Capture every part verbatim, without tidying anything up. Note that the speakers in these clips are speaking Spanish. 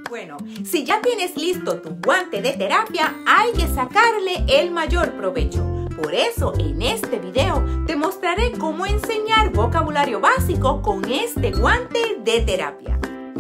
Bueno, si ya tienes listo tu guante de terapia, hay que sacarle el mayor provecho. Por eso, en este video te mostraré cómo enseñar vocabulario básico con este guante de terapia.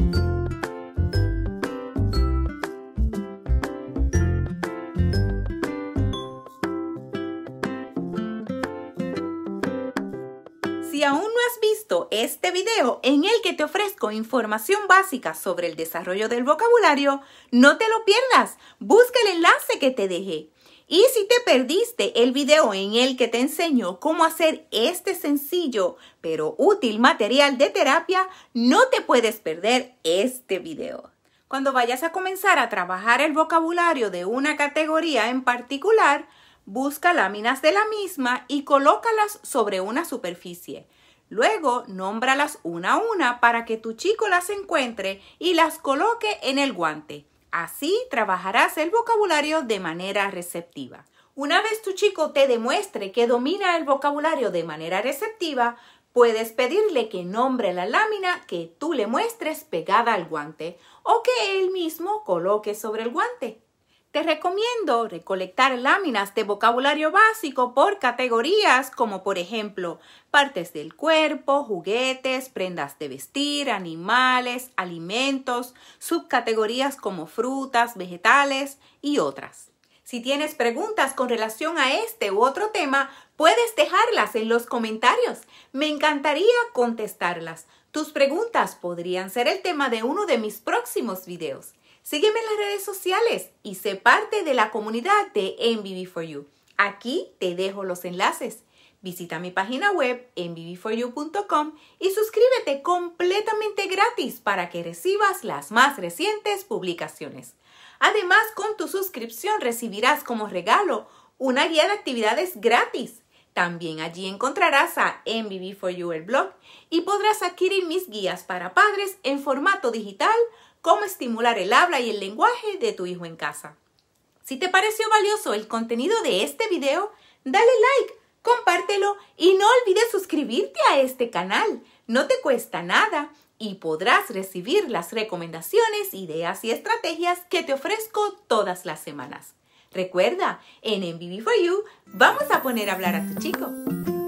Si aún no has visto este video en el que te ofrezco información básica sobre el desarrollo del vocabulario, no te lo pierdas. Busca el enlace que te dejé. Y si te perdiste el video en el que te enseño cómo hacer este sencillo pero útil material de terapia, no te puedes perder este video. Cuando vayas a comenzar a trabajar el vocabulario de una categoría en particular, busca láminas de la misma y colócalas sobre una superficie. Luego, nómbralas una a una para que tu chico las encuentre y las coloque en el guante. Así trabajarás el vocabulario de manera receptiva. Una vez tu chico te demuestre que domina el vocabulario de manera receptiva, puedes pedirle que nombre la lámina que tú le muestres pegada al guante o que él mismo coloque sobre el guante. Te recomiendo recolectar láminas de vocabulario básico por categorías como por ejemplo partes del cuerpo, juguetes, prendas de vestir, animales, alimentos, subcategorías como frutas, vegetales y otras. Si tienes preguntas con relación a este u otro tema, puedes dejarlas en los comentarios. Me encantaría contestarlas. Tus preguntas podrían ser el tema de uno de mis próximos videos. Sígueme en las redes sociales y sé parte de la comunidad de M V B for You. Aquí te dejo los enlaces. Visita mi página web m v b for you punto com y suscríbete completamente gratis para que recibas las más recientes publicaciones. Además, con tu suscripción recibirás como regalo una guía de actividades gratis. También allí encontrarás a M V B for You el blog y podrás adquirir mis guías para padres en formato digital, cómo estimular el habla y el lenguaje de tu hijo en casa. Si te pareció valioso el contenido de este video, dale like, compártelo y no olvides suscribirte a este canal. No te cuesta nada y podrás recibir las recomendaciones, ideas y estrategias que te ofrezco todas las semanas. Recuerda, en M V B for You vamos a poner a hablar a tu chico.